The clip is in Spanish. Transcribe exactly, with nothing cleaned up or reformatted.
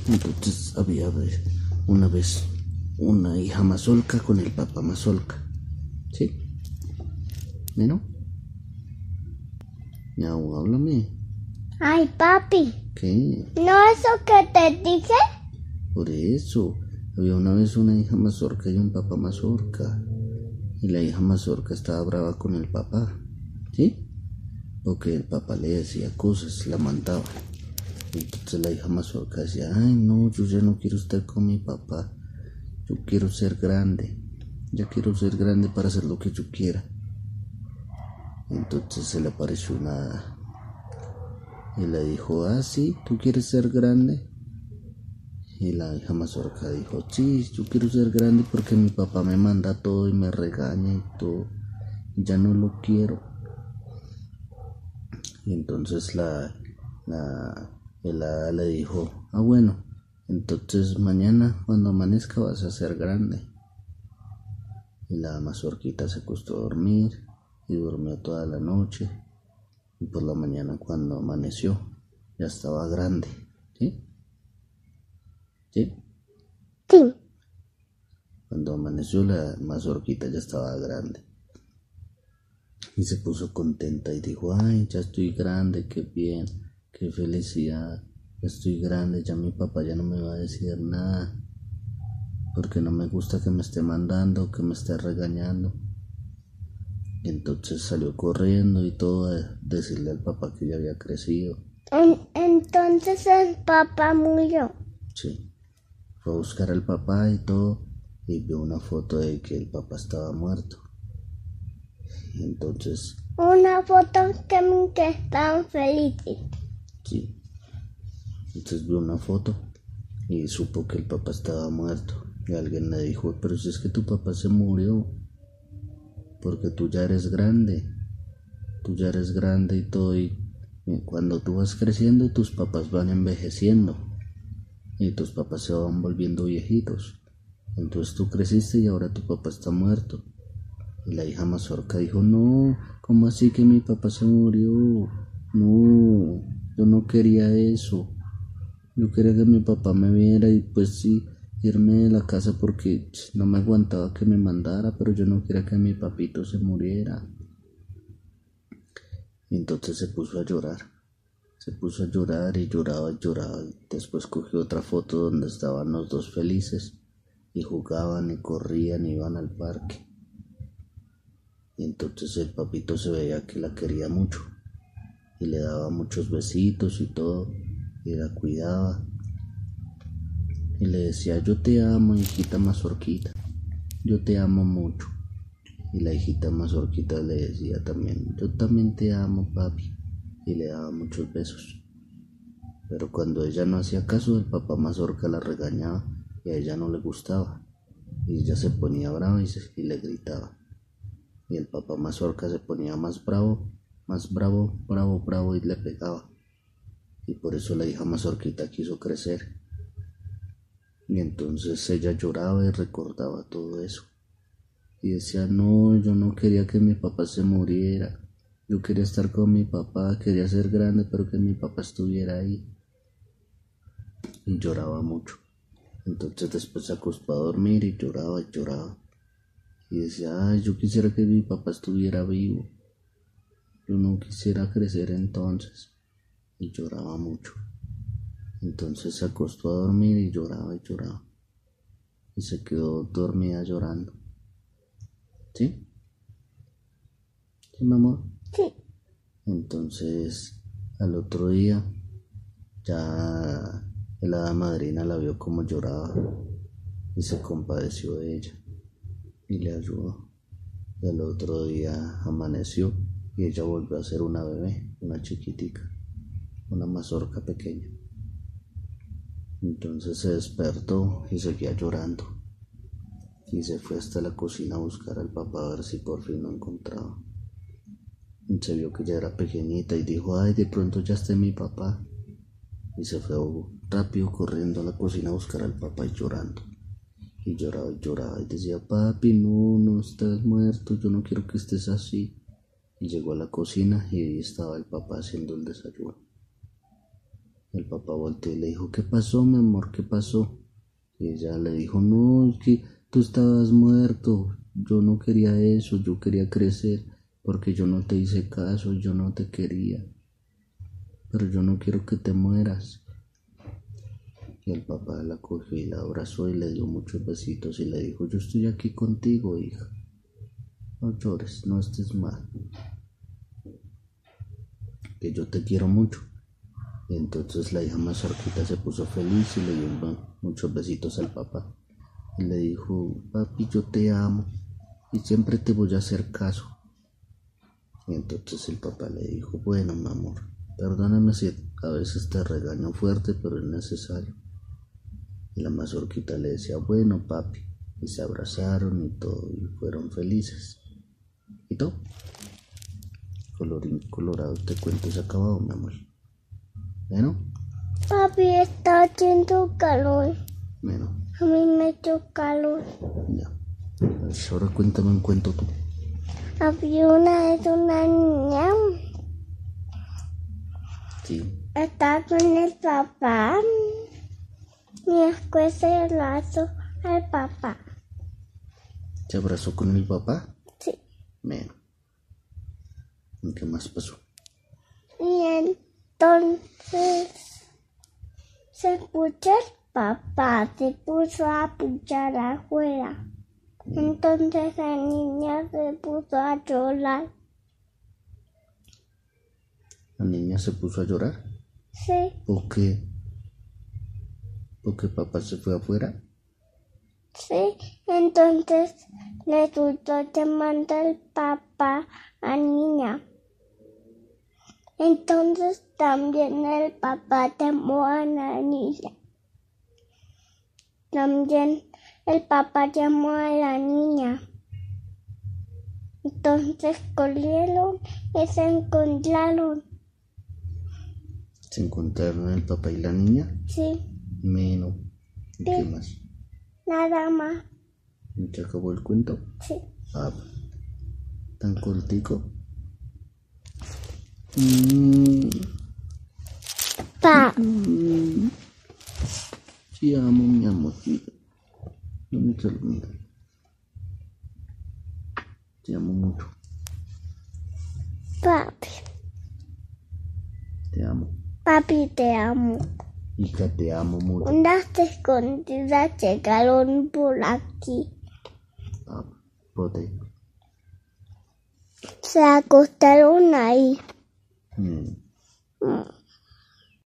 Entonces había una vez una hija mazorca con el papá mazorca. ¿Sí? ¿No? Miau, háblame. Ay, papi. ¿Qué? ¿No eso que te dije? Por eso, había una vez una hija mazorca y un papá mazorca. Y la hija mazorca estaba brava con el papá. ¿Sí? Porque el papá le decía cosas, la mandaba. Entonces la hija mazorca decía, ay no, yo ya no quiero estar con mi papá. Yo quiero ser grande. Ya quiero ser grande para hacer lo que yo quiera. Entonces se le apareció una hada y le dijo, ah, sí, ¿tú quieres ser grande? Y la hija mazorca dijo, sí, yo quiero ser grande porque mi papá me manda todo y me regaña y todo. Ya no lo quiero. Y entonces la, la, el hada le dijo, ah, bueno, entonces mañana cuando amanezca vas a ser grande. Y la mazorquita se acostó a dormir y durmió toda la noche. Y por la mañana cuando amaneció ya estaba grande. ¿Sí? ¿Sí? Sí. Cuando amaneció la mazorquita ya estaba grande. Y se puso contenta y dijo, ay, ya estoy grande, qué bien, qué felicidad. Ya estoy grande, ya mi papá ya no me va a decir nada. Porque no me gusta que me esté mandando, que me esté regañando. Y entonces salió corriendo y todo a decirle al papá que ya había crecido. Entonces el papá murió. Sí. Fue a buscar al papá y todo y vio una foto de que el papá estaba muerto. Y entonces... Una foto que, que estaban felices. Sí. Entonces vio una foto y supo que el papá estaba muerto. Y alguien le dijo, pero si es que tu papá se murió, porque tú ya eres grande, tú ya eres grande y todo, y cuando tú vas creciendo tus papás van envejeciendo y tus papás se van volviendo viejitos. Entonces tú creciste y ahora tu papá está muerto. Y la hija mazorca dijo, no, ¿cómo así que mi papá se murió? No, yo no quería eso. Yo quería que mi papá me viera y pues sí, irme de la casa porque no me aguantaba que me mandara, pero yo no quería que mi papito se muriera. Y entonces se puso a llorar. Se puso a llorar y lloraba y lloraba. Y después cogió otra foto donde estaban los dos felices y jugaban y corrían y iban al parque. Y entonces el papito se veía que la quería mucho y le daba muchos besitos y todo y la cuidaba y le decía, yo te amo, hijita mazorquita, yo te amo mucho. Y la hijita mazorquita le decía también, yo también te amo, papi, y le daba muchos besos. Pero cuando ella no hacía caso, el papá mazorca la regañaba y a ella no le gustaba y ella se ponía brava y, se, y le gritaba. Y el papá mazorca se ponía más bravo, más bravo, bravo, bravo y le pegaba. Y por eso la hija mazorquita quiso crecer. Y entonces ella lloraba y recordaba todo eso. Y decía, no, yo no quería que mi papá se muriera. Yo quería estar con mi papá, quería ser grande, pero que mi papá estuviera ahí. Y lloraba mucho. Entonces después se acostó a dormir y lloraba y lloraba. Y decía, ay, yo quisiera que mi papá estuviera vivo. Yo no quisiera crecer entonces. Y lloraba mucho. Entonces se acostó a dormir y lloraba y lloraba. Y se quedó dormida llorando. ¿Sí? ¿Sí, mi amor? Sí. Entonces, al otro día, ya la hada madrina la vio como lloraba y se compadeció de ella y le ayudó. Y al otro día amaneció y ella volvió a ser una bebé, una chiquitica, una mazorca pequeña. Entonces se despertó y seguía llorando y se fue hasta la cocina a buscar al papá a ver si por fin lo encontraba. Y se vio que ya era pequeñita y dijo, ay, de pronto ya esté mi papá. Y se fue rápido corriendo a la cocina a buscar al papá y llorando. Y lloraba y lloraba y decía, papi, no, no estás muerto, yo no quiero que estés así. Y llegó a la cocina y ahí estaba el papá haciendo el desayuno. El papá volteó y le dijo, ¿qué pasó, mi amor? ¿Qué pasó? Y ella le dijo, no, es que tú estabas muerto, yo no quería eso, yo quería crecer, porque yo no te hice caso, yo no te quería, pero yo no quiero que te mueras. Y el papá la cogió y la abrazó y le dio muchos besitos y le dijo, yo estoy aquí contigo, hija, no llores, no estés mal, que yo te quiero mucho. Y entonces la hija Mazorquita se puso feliz y le dio muchos besitos al papá. Y le dijo, papi, yo te amo y siempre te voy a hacer caso. Y entonces el papá le dijo, bueno, mi amor, perdóname si a veces te regaño fuerte, pero es necesario. Y la Mazorquita le decía, bueno, papi. Y se abrazaron y todo, y fueron felices. ¿Y todo? Colorín colorado, este cuento se ha acabado, mi amor. Bueno. Papi, está haciendo calor. Bueno. A mí me ha hecho calor. Ya. Ahora cuéntame un cuento tú. Había una vez una niña. Sí. Estaba con el papá. Y después se abrazó al papá. ¿Se abrazó con el papá? Sí. Bueno. ¿Y qué más pasó? Y entonces se puso el papá, se puso a puchar afuera. Entonces la niña se puso a llorar. ¿La niña se puso a llorar? Sí. ¿Por qué? ¿Porque papá se fue afuera? Sí, entonces resultó llamando al papá a niña. Entonces también el papá llamó a la niña. También el papá llamó a la niña. Entonces corrieron y se encontraron. ¿Se encontraron el papá y la niña? Sí. Menos. ¿Y sí. qué más? Nada más. ¿Y se acabó el cuento? Sí. Ah, ¿tan cortico? Mm. Pa. Mm. Sí, amo mi amorcito. No me quiero olvidar. Te amo mucho. Papi. Te amo. Papi, te amo. Hija, te amo mucho. Unas escondidas llegaron por aquí. Ah, pote. Se acostaron ahí. Mm. Mm.